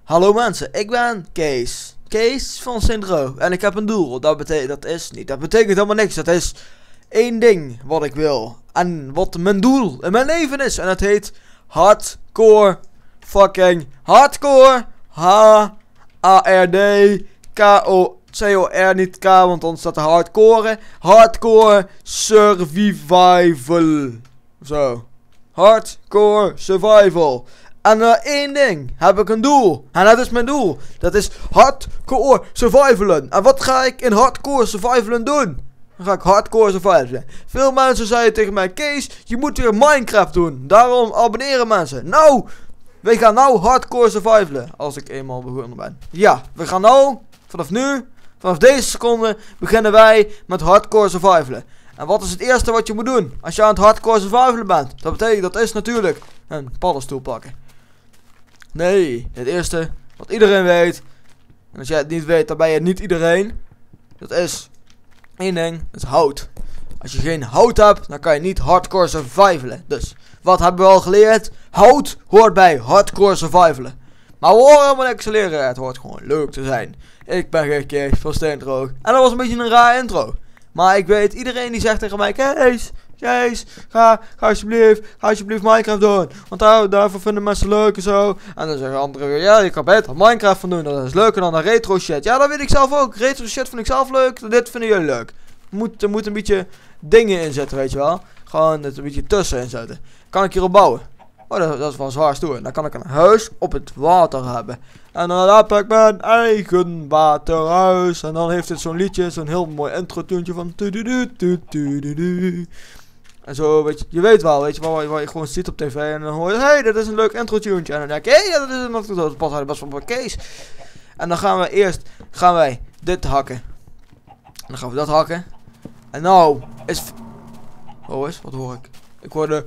Hallo mensen, ik ben Kees. Kees van Sint-Ro. En ik heb een doel. Dat betekent helemaal niks. Dat is één ding wat ik wil. En wat mijn doel in mijn leven is. En dat heet hardcore fucking hardcore. H-A-R-D-K-O-C-O-R, niet K, want dan staat er hardcore. Hardcore survival. Zo. Hardcore survival. En één ding heb ik een doel. En dat is mijn doel. Dat is hardcore survivalen. En wat ga ik in hardcore survivalen doen? Dan ga ik hardcore survivalen. Veel mensen zeiden tegen mij: Kees, je moet weer Minecraft doen. Daarom abonneren mensen. Nou, we gaan nou hardcore survivalen. Als ik eenmaal begonnen ben. Ja, we gaan nou, vanaf nu, vanaf deze seconde, beginnen wij met hardcore survivalen. En wat is het eerste wat je moet doen als je aan het hardcore survivalen bent? Dat betekent, dat is natuurlijk een paddenstoel pakken. Nee, het eerste wat iedereen weet. En als jij het niet weet, dan ben je niet iedereen. Dat is één ding, dat is hout. Als je geen hout hebt, dan kan je niet hardcore survivalen. Dus, wat hebben we al geleerd? Hout hoort bij hardcore survivalen. Maar we horen helemaal niks te leren. Het hoort gewoon leuk te zijn. Ik ben geen Kees van Sint-Ro. En dat was een beetje een raar intro. Maar ik weet, iedereen die zegt tegen mij: Kees, ga alsjeblieft Minecraft doen. Want daarvoor vinden mensen leuk en zo. En dan zeggen anderen: ja, je kan beter Minecraft van doen. Dat is leuker dan retro shit. Ja, dat weet ik zelf ook. Retro shit vind ik zelf leuk. Dit vinden jullie leuk. Er moet een beetje dingen in zitten, weet je wel. Gewoon het een beetje tussenin zetten. Kan ik hierop bouwen? Oh, dat is wel zwaar stoer. Dan kan ik een huis op het water hebben. En dan heb ik mijn eigen waterhuis. En dan heeft het zo'n liedje, zo'n heel mooi intro-tuentje van en zo, weet je weet wel, weet je wel, waar je gewoon ziet op tv. En dan hoor je: hey, dat is een leuk intro-tuentje. En dan denk je: hey, ja, dat past best wel bij Kees. En dan gaan wij dit hakken. En dan gaan we dat hakken. En nou is... Oh eens, wat hoor ik? Ik hoorde...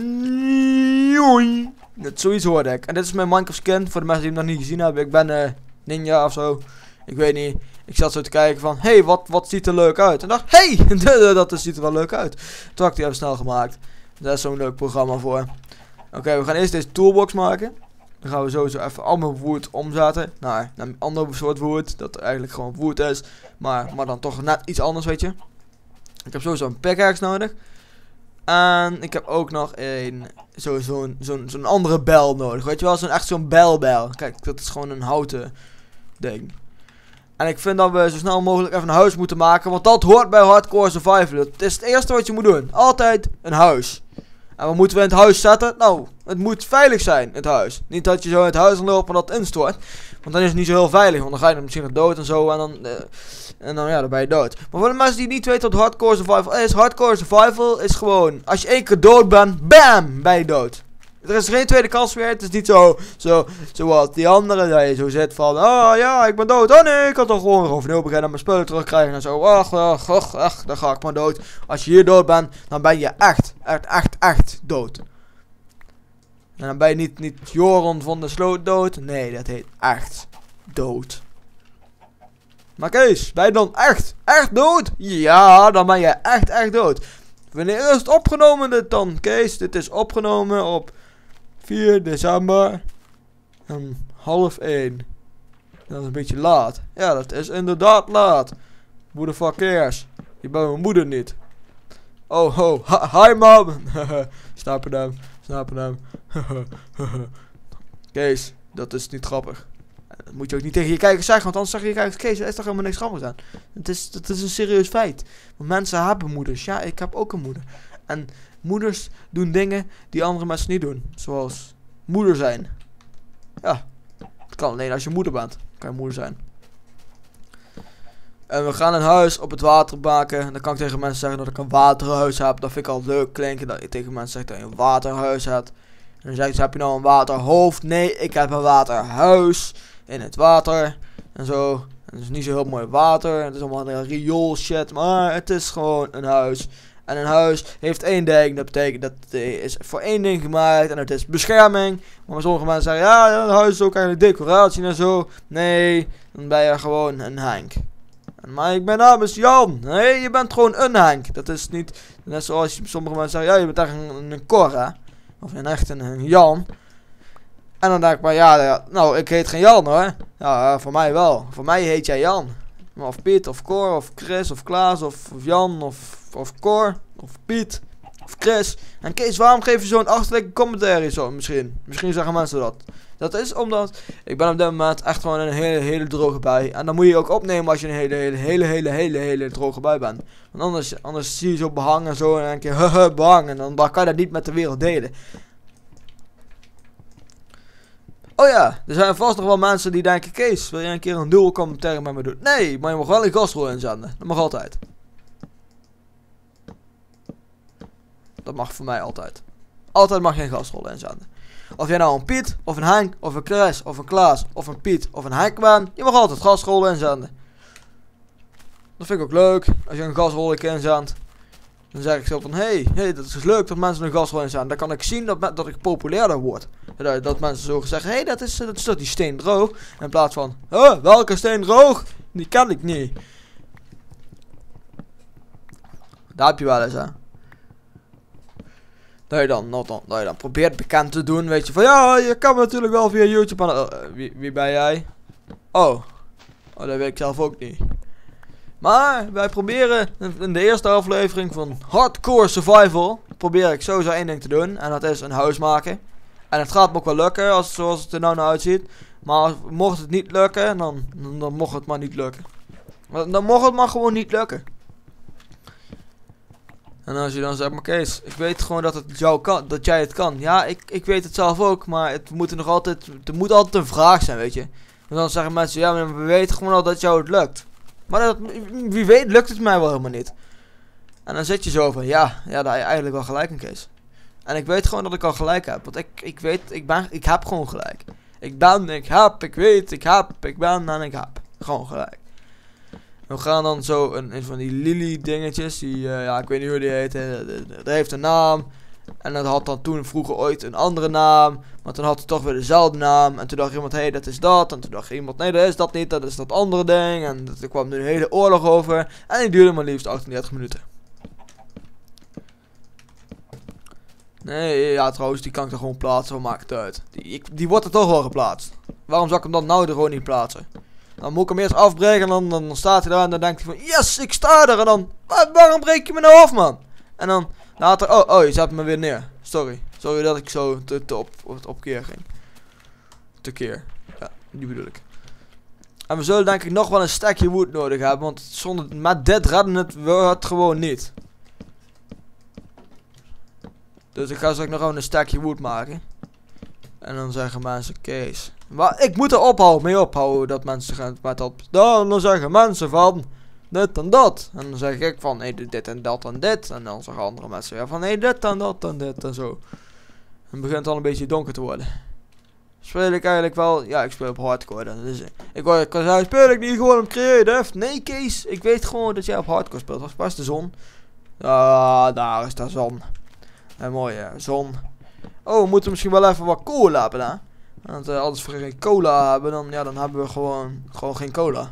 Dat zoiets hoorde ik. En dit is mijn Minecraft skin. Voor de mensen die hem nog niet gezien hebben. Ik ben ninja of zo. Ik weet niet. Ik zat zo te kijken van: hey, wat ziet er leuk uit? En dacht: hey, dat ziet er wel leuk uit. Toen had ik die even snel gemaakt. Daar is zo'n leuk programma voor. Oké, we gaan eerst deze toolbox maken. Dan gaan we sowieso even allemaal wood omzetten naar een ander soort wood. Dat eigenlijk gewoon wood is. Maar dan toch net iets anders, weet je. Ik heb sowieso een pickaxe nodig. En ik heb ook nog zo'n andere bel nodig. Weet je wel, zo'n belbel. Kijk, dat is gewoon een houten ding. En ik vind dat we zo snel mogelijk even een huis moeten maken. Want dat hoort bij hardcore survival. Dat is het eerste wat je moet doen. Altijd een huis. En wat moeten we in het huis zetten? Nou, het moet veilig zijn, het huis. Niet dat je zo in het huis loopt en dat instort. Want dan is het niet zo heel veilig. Want dan ga je misschien nog dood en zo. En dan ben je dood. Maar voor de mensen die niet weten wat hardcore survival is. Hardcore survival is gewoon: als je één keer dood bent, bam, ben je dood. Er is geen tweede kans meer. Het is niet zoals die anderen. Dat je zo zit van: oh ja, ik ben dood. Oh nee, ik kan toch gewoon overnieuw beginnen en mijn spullen terugkrijgen en zo. Ach, dan ga ik maar dood. Als je hier dood bent, dan ben je echt dood. En dan ben je niet Joran van de Sloot dood. Nee, dat heet echt dood. Maar Kees, ben je dan echt dood? Ja, dan ben je echt dood. Wanneer is het opgenomen dit dan, Kees? Dit is opgenomen op 4 december. 12:30. Dat is een beetje laat. Ja, dat is inderdaad laat. Who the fuck cares? Je bent mijn moeder niet. Oh, hi mom. Snappen hem. Kees, dat is niet grappig. Dat moet je ook niet tegen je kijkers zeggen, want anders zeg je kijkers: Kees, er is toch helemaal niks grappigs aan. Dat is een serieus feit. Want mensen hebben moeders. Ja, ik heb ook een moeder. En moeders doen dingen die andere mensen niet doen. Zoals moeder zijn. Ja, dat kan alleen als je moeder bent. Kan je moeder zijn. En we gaan een huis op het water maken. En dan kan ik tegen mensen zeggen dat ik een waterhuis heb. Dat vind ik al leuk klinken. Dat ik tegen mensen zeg dat je een waterhuis hebt. En dan zeggen ze: heb je nou een waterhoofd? Nee, ik heb een waterhuis. In het water. En zo. En het is niet zo heel mooi water. Het is allemaal een riool shit. Maar het is gewoon een huis. En een huis heeft één ding. Dat betekent dat het is voor één ding gemaakt. En dat is bescherming. Maar sommige mensen zeggen: ja, een huis is ook eigenlijk decoratie en zo. Nee, dan ben je gewoon een Henk. Maar ik ben namens Jan. Nee, je bent gewoon een Henk. Dat is niet net zoals sommige mensen zeggen: ja, je bent echt een Cor, hè? Of een echt een Jan. En dan denk ik maar, ja, nou, ik heet geen Jan hoor. Ja, voor mij wel. Voor mij heet jij Jan. Of Piet, of Cor, of Chris, of Klaas, of Jan, of Cor, of Piet, of Chris. En Kees, waarom geef je zo'n achterlijke commentary zo? Misschien zeggen mensen dat. Dat is omdat ik ben op dit moment echt gewoon een hele droge bui. En dan moet je ook opnemen als je een hele droge bui bent. Want anders zie je zo behang en zo en dan denk je, haha, behang. En dan kan je dat niet met de wereld delen. Oh ja, er zijn vast nog wel mensen die denken, Kees, wil je een keer een dual commentary met me doen? Nee, maar je mag wel een gastrol inzenden. Dat mag altijd. Dat mag voor mij altijd. Altijd mag je een gastrol inzenden. Of jij nou een Piet, of een Henk, of een Chris, of een Klaas, of een Piet, of een Henk bent, je mag altijd gastrollen inzenden. Dat vind ik ook leuk, als je een gastrol inzendt. Dan zeg ik zo van, hey, dat is dus leuk dat mensen een gastrol inzenden. Dan kan ik zien dat ik populairder word. Dat mensen zo zeggen, hey, dat is toch die steen droog. In plaats van, welke steen droog? Die ken ik niet. Daar heb je wel eens, hè. Dat je dan probeert bekend te doen, weet je, van ja, je kan me natuurlijk wel via YouTube wie ben jij? Oh, dat weet ik zelf ook niet. Maar wij proberen in de eerste aflevering van Hardcore Survival, probeer ik sowieso één ding te doen, en dat is een huis maken. En het gaat me ook wel lukken, zoals het er nou naar uitziet. Maar mocht het niet lukken, dan mocht het maar niet lukken. Dan mocht het maar gewoon niet lukken. En als je dan zegt, maar Kees, ik weet gewoon dat het jou kan, dat jij het kan. Ja, ik weet het zelf ook, maar er moet altijd een vraag zijn, weet je. En dan zeggen mensen, ja, maar we weten gewoon al dat jou het lukt. Maar wie weet lukt het mij wel helemaal niet. En dan zit je zo van, ja, daar heb je eigenlijk wel gelijk in, Kees. En ik weet gewoon dat ik al gelijk heb, want ik heb gewoon gelijk. Ik ben, ik heb, ik weet, ik heb, ik ben en ik heb. Gewoon gelijk. We gaan dan zo een van die Lily dingetjes, ja, ik weet niet hoe die heet, dat heeft een naam. En dat had dan toen vroeger ooit een andere naam, maar toen had het toch weer dezelfde naam. En toen dacht iemand, hey, dat is dat. En toen dacht iemand, nee, dat is dat niet, dat is dat andere ding. En er kwam nu een hele oorlog over. En die duurde maar liefst 38 minuten. Nee, ja, trouwens, die kan ik er gewoon plaatsen, wat maakt het uit. Die wordt er toch wel geplaatst. Waarom zou ik hem dan nou er gewoon niet plaatsen? Dan moet ik hem eerst afbreken en dan staat hij daar en dan denkt hij van, yes, ik sta er. En dan, waarom breek je me nou af, man? En dan later, oh, je zet me weer neer. Sorry dat ik zo opkeer ging. Tekeer, ja, die bedoel ik. En we zullen denk ik nog wel een stekje wood nodig hebben, want met dit redden het gewoon niet. Dus ik ga straks nog even een stekje wood maken. En dan zeggen mensen, Kees. Maar ik moet er mee ophouden dat mensen gaan met dat. Dan zeggen mensen van dit en dat. En dan zeg ik van nee, dit en dat en dit. En dan zeggen andere mensen weer van nee, dit en dat en dit en zo. En het begint al een beetje donker te worden. Speel ik eigenlijk wel. Ja, ik speel op hardcore. Dus ik zei, speel ik niet gewoon op creative? Nee, Kees. Ik weet gewoon dat jij op hardcore speelt. Waar is de zon? Daar is de zon. En mooie zon. Oh, we moeten misschien wel even wat cola hebben, hè? Want als we geen cola hebben, dan hebben we gewoon geen cola.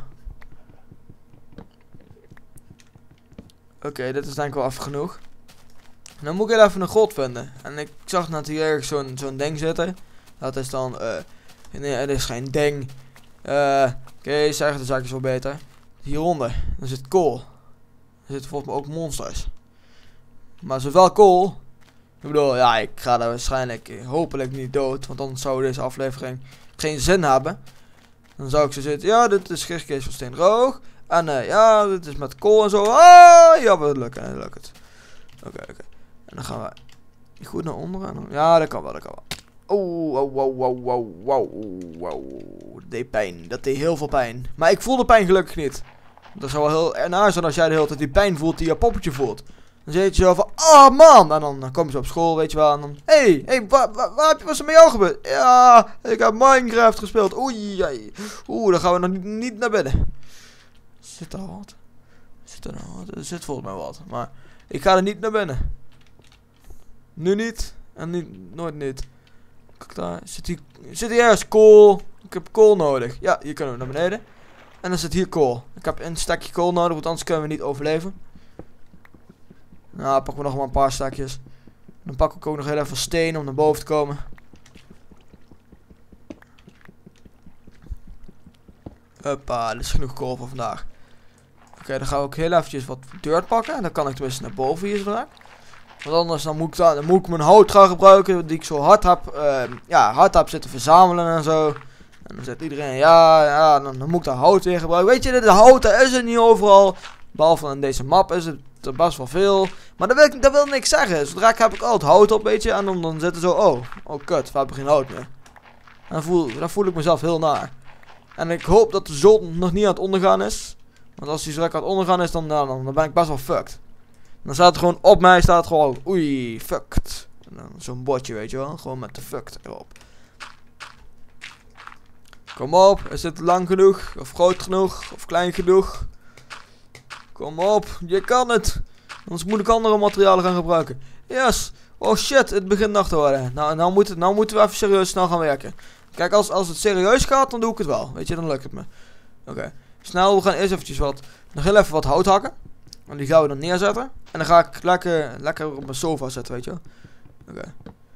Oké, dit is denk ik wel even genoeg. En dan moet ik even een god vinden. En ik zag net hier ergens zo'n ding zitten. Dat is dan, nee, het is geen ding. Oké, zeg de zaakjes wel beter. Hieronder, dan zit kool. Er zitten volgens mij ook monsters. Maar zowel kool. Ik bedoel, ja, ik ga daar waarschijnlijk, hopelijk niet dood. Want dan zou deze aflevering geen zin hebben. Dan zou ik zo zitten, ja, dit is Kees van Steenroog. En ja, dit is met kool en zo. Ah, ja, dat lukt het. Oké. En dan gaan we goed naar onderen. Ja, dat kan wel. Wow. Dat deed pijn. Dat deed heel veel pijn. Maar ik voel de pijn gelukkig niet. Dat zou wel heel naar zijn als jij de hele tijd die pijn voelt die je poppetje voelt. Dan zit je zo van, oh man, en dan kom je zo op school, weet je wel, en dan, hey, wat is er met jou gebeurd? Ja, ik heb Minecraft gespeeld, dan gaan we nog niet naar binnen. Zit er wat? Er zit volgens mij wat, maar ik ga er niet naar binnen. Nu niet, en nooit niet. Kijk daar, zit hier ergens kool, ik heb kool nodig. Ja, hier kunnen we naar beneden. En dan zit hier kool. Ik heb een stekje kool nodig, want anders kunnen we niet overleven. Nou, pakken we nog maar een paar stakjes. Dan pak ik ook nog heel even steen om naar boven te komen. Hoppa, dit is genoeg kool voor vandaag. Oké, dan gaan we ook heel eventjes wat dirt pakken. En dan kan ik tenminste naar boven hier zodra. Want anders dan moet ik mijn hout gaan gebruiken. Die ik zo hard heb zitten verzamelen en zo. En dan zegt iedereen, ja, dan moet ik dat hout weer gebruiken. Weet je, de hout daar is het niet overal. Behalve in deze map is het er best wel veel. Maar dat wil niks zeggen. Zodra heb ik al het hout op, weet je. En dan zit er zo, oh kut, we hebben geen hout meer. En dan voel ik mezelf heel naar. En ik hoop dat de zon nog niet aan het ondergaan is. Want als die zo aan het ondergaan is, dan ben ik best wel fucked. Dan staat het gewoon op mij, staat het gewoon, oei, fucked. En dan zo'n bordje, weet je wel. Gewoon met de fucked erop. Kom op, is het lang genoeg? Of groot genoeg? Of klein genoeg? Kom op, je kan het. Anders moet ik andere materialen gaan gebruiken. Yes. Oh shit, het begint nacht te worden. Nou moeten we even serieus snel gaan werken. Kijk, als het serieus gaat, dan doe ik het wel. Weet je, dan lukt het me. Oké. Snel, we gaan eerst eventjes nog heel even wat hout hakken. En die gaan we dan neerzetten. En dan ga ik lekker op mijn sofa zetten, weet je wel. Oké.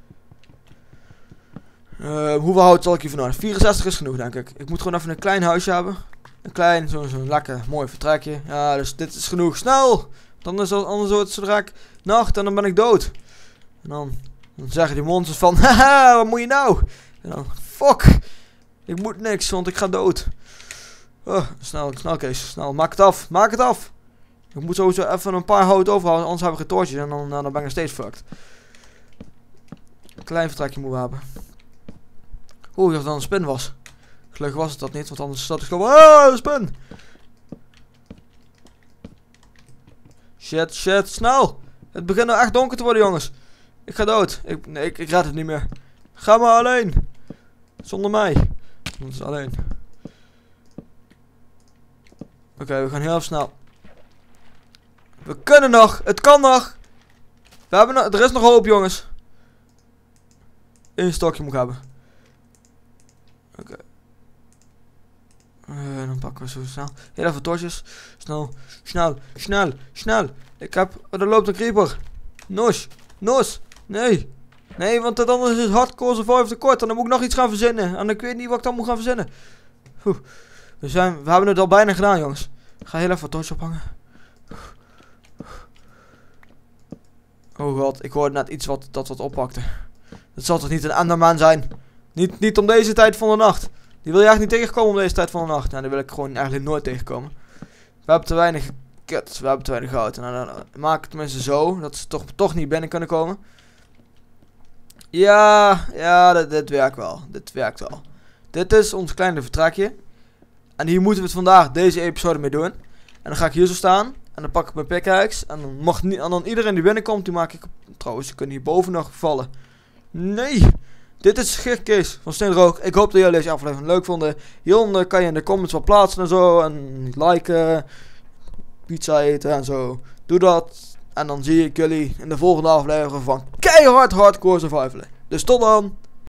Hoeveel hout zal ik hiervoor nodig? 64 is genoeg, denk ik. Ik moet gewoon even een klein huisje hebben. Een klein, zo'n lekker mooi vertrekje. Ja, dus dit is genoeg. Snel! Anders wordt het zo direct nacht en dan ben ik dood. En dan zeggen die monsters van, haha, wat moet je nou? En dan, fuck! Ik moet niks, want ik ga dood. Snel Kees, snel, maak het af, maak het af! Ik moet sowieso even een paar hout overhouden, anders hebben we geen toortjes en dan ben ik nog steeds fucked. Een klein vertrekje moeten we hebben. Oeh, ik dacht dat het een spin was. Gelukkig was het dat niet, want anders zat ik gewoon, spin! Shit, snel! Het begint nou echt donker te worden, jongens. Ik ga dood. Ik red het niet meer. Ga maar alleen. Zonder mij. Dat is alleen. Oké, we gaan heel snel. We kunnen nog. Het kan nog. Er is nog hoop, jongens. Eén stokje moet ik hebben. Oké. Dan pakken we zo snel. Heel even torches. Snel. Er loopt een creeper. Nos. Nee, want anders is het hardcore survival te kort. En dan moet ik nog iets gaan verzinnen. En ik weet niet wat ik dan moet gaan verzinnen. We hebben het al bijna gedaan, jongens. Ik ga heel even wat torches ophangen. Oh god, ik hoorde net iets wat oppakte. Dat zal toch niet een Enderman zijn? Niet om deze tijd van de nacht. Die wil je eigenlijk niet tegenkomen om deze tijd van de nacht. Nou, die wil ik gewoon eigenlijk nooit tegenkomen. We hebben te weinig kut. We hebben te weinig goud. Nou, dan maak ik het tenminste zo. Dat ze toch niet binnen kunnen komen. Ja, dit werkt wel. Dit is ons kleine vertrekje. En hier moeten we het vandaag deze episode mee doen. En dan ga ik hier zo staan. En dan pak ik mijn pickaxe. En dan iedereen die binnenkomt, die maak ik... Trouwens, ze kunnen hierboven nog vallen. Nee! Dit is Kees van Steenrook. Ik hoop dat jullie deze aflevering leuk vonden. Hieronder kan je in de comments wat plaatsen en zo. En liken. Pizza eten en zo. Doe dat. En dan zie ik jullie in de volgende aflevering van keihard hardcore survivalen. Dus tot dan!